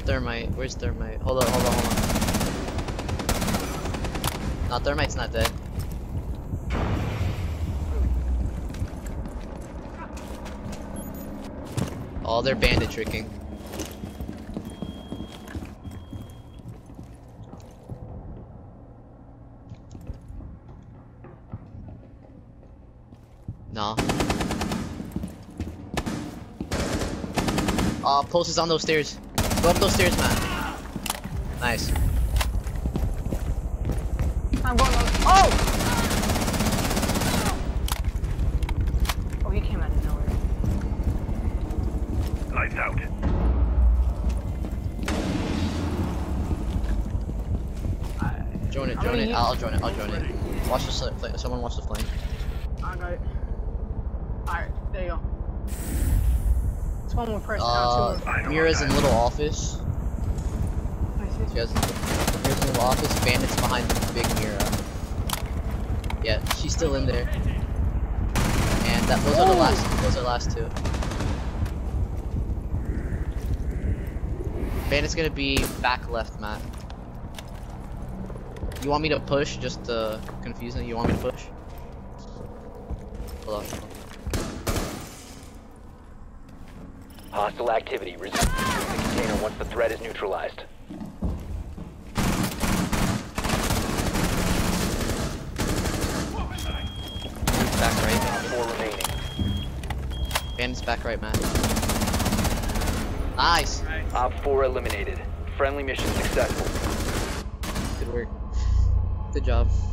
thermite? Where's thermite? Hold on. No, thermite's not dead. Oh, they're bandit tricking. No. Pulse is on those stairs. Go up those stairs, man. Nice. I'm going up. Oh! Oh, he came out of nowhere. Lights out. Join it. I'll join it. Watch the flame. Someone watch the flame. I got it. Alright, there you go. It's one more person out too. Mira's in little office. I see. She has Mira's in little office. Bandits behind the big Mira. Yeah, she's still in there. And those are the last. Those are the last two. Bandit's gonna be back left, Matt. You want me to push? Just confusing. You want me to push? Hold on. Hostile activity. Resume the container once the threat is neutralized. Back right. 4 remaining. Bandit's back right, Matt. Nice. Op 4 eliminated. Friendly mission successful. Good work. Good job.